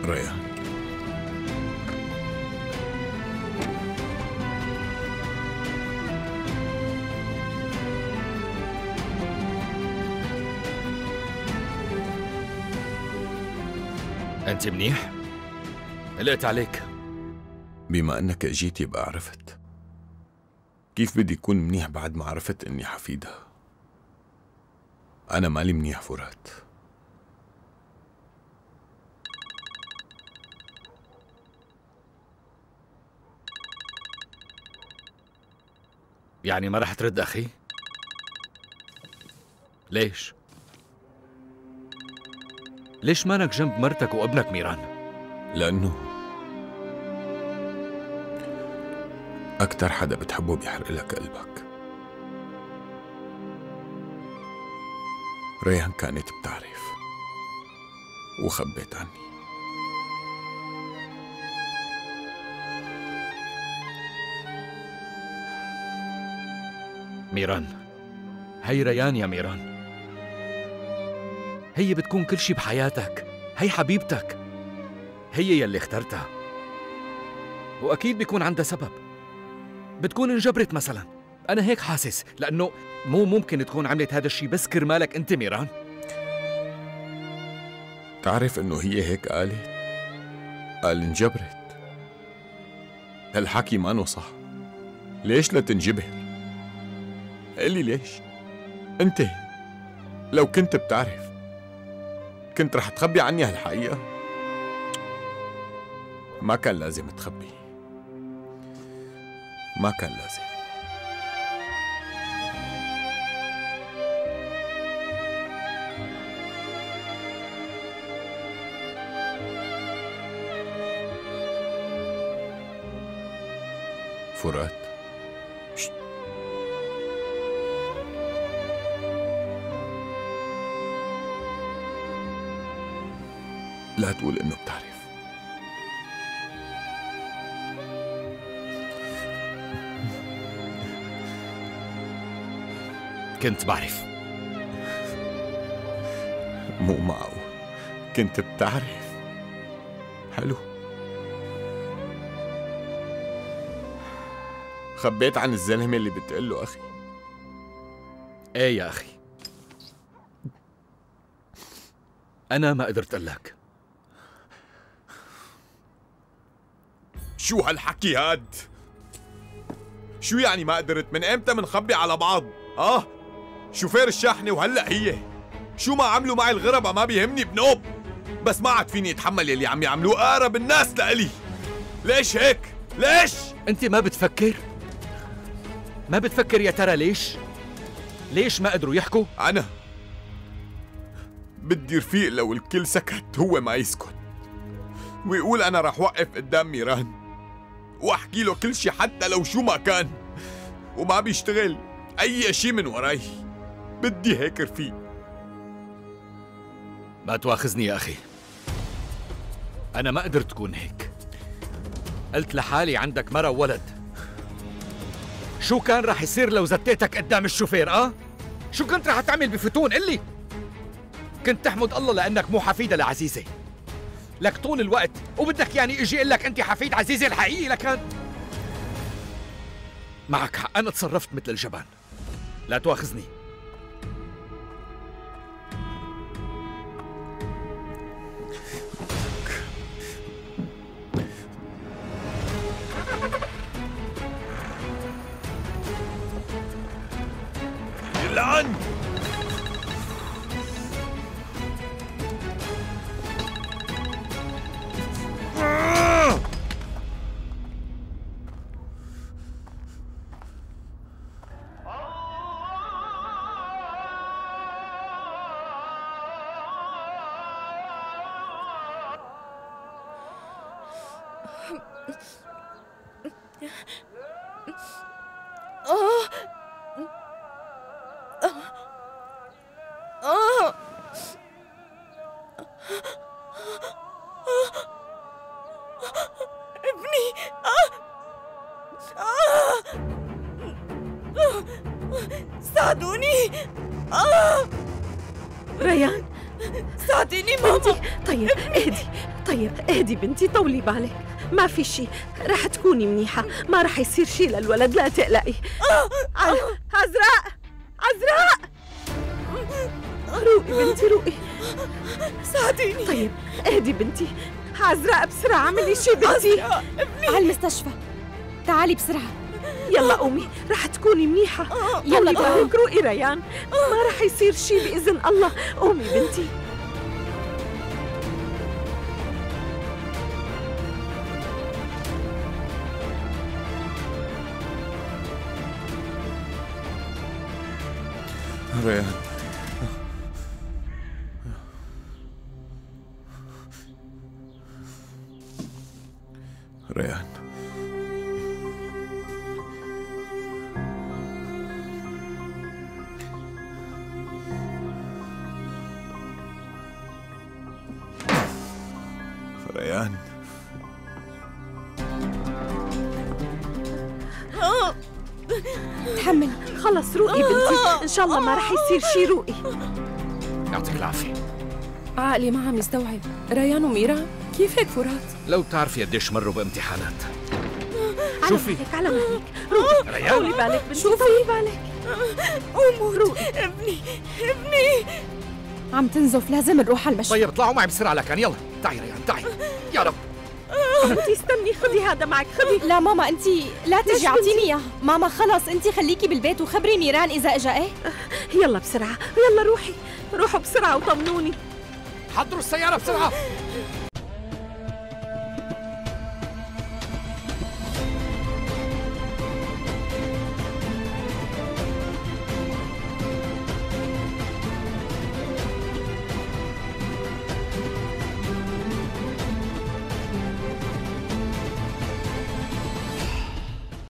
ريان، أنت منيح؟ قلقت عليك. بما أنك أجيت يبقى عرفت. كيف بدي أكون منيح بعد ما عرفت إني حفيدها؟ أنا مالي منيح فرات. يعني ما رح ترد أخي؟ ليش؟ ليش مانك جنب مرتك وابنك ميران؟ لأنه أكتر حدا بتحبه بيحرق لك قلبك. ريان كانت بتعرف وخبيت عني. ميران، هي ريان يا ميران، هي بتكون كل شي بحياتك، هي حبيبتك، هي يلي اخترتها، وأكيد بيكون عندها سبب. بتكون انجبرت مثلا، أنا هيك حاسس، لأنه مو ممكن تكون عملت هذا الشي بس كرمالك أنت ميران. تعرف إنه هي هيك قالت؟ قال انجبرت. هالحكي مانو صح. ليش لا تنجبر؟ قلي ليش؟ أنت لو كنت بتعرف كنت رح تخبي عني هالحقيقة؟ ما كان لازم تخبي، ما كان لازم. فرات، شت. لا تقول إنه بتعرف. كنت بعرف. مو معقول، كنت بتعرف. حلو، خبيت عن الزلمة اللي بتقله أخي. ايه يا أخي، أنا ما قدرت أقول لك. شو هالحكي هاد؟ شو يعني ما قدرت؟ من امتى منخبي على بعض؟ شوفير الشاحنة وهلأ هي. شو ما عملوا معي الغرباء ما بيهمني بنوب، بس ما عاد فيني اتحمل يلي عم يعملوه اقرب الناس لإلي. ليش هيك؟ ليش؟ أنت ما بتفكر؟ ما بتفكر يا ترى ليش؟ ليش ما قدروا يحكوا؟ أنا بدي رفيق لو الكل سكت هو ما يسكت، ويقول أنا رح وقف قدام ميران وأحكي له كل شي حتى لو شو ما كان، وما بيشتغل أي شي من وراي. بدي هيك رفيق. ما تواخذني يا أخي، أنا ما قدرت تكون هيك. قلت لحالي عندك مرة وولد. شو كان رح يصير لو زتيتك قدام الشوفير؟ شو كنت رح تعمل بفتون؟ قلي. كنت تحمد الله لأنك مو حفيدة لعزيزة لك طول الوقت، وبدك يعني اجي اقول لك انت حفيد عزيزة الحقيقي لكان؟ معك حق، أنا تصرفت مثل الجبان، لا تواخذني. يلعن! ابني. ساعدوني. ريان، ساعديني ماما. طيب اهدي بنتي، طولي بالك، ما في شيء، رح تكوني منيحة، ما رح يصير شيء للولد، لا تقلقي. عزراء روقي بنتي روقي. ساعديني. طيب اهدي بنتي. عزراء بسرعة اعملي شيء بنتي. على المستشفى، تعالي بسرعة. يلا قومي، رح تكوني منيحة. يلا طولي بالك، روقي ريان، ما رح يصير شيء بإذن الله. قومي بنتي. ريان، ريان، ريان، تحملي. خلص روقي بنتي، إن شاء الله ما رح يصير شيء، روقي. يعطيك العافية. عقلي ما عم يستوعب. ريان وميرا كيف هيك فرات؟ لو تعرفي قديش مروا بامتحانات. على شوفي. مهلك على مهلك، روقي. ريان. طولي بالك بنتي، شوفي. طولي بالك. روقي. ابني عم تنزف، لازم نروح على المشفى. طيب اطلعوا معي بسرعة لكان، يلا تعي ريان تعي. يا رب. بنتي استني، خذي هذا معك، خذي. لا ماما، انت لا ليش تجي، اعطيني اياه. ماما خلص، انت خليكي بالبيت وخبري ميران اذا اجا. ايه يلا بسرعة، يلا روحوا بسرعة وطمنوني. حضروا السيارة بسرعة.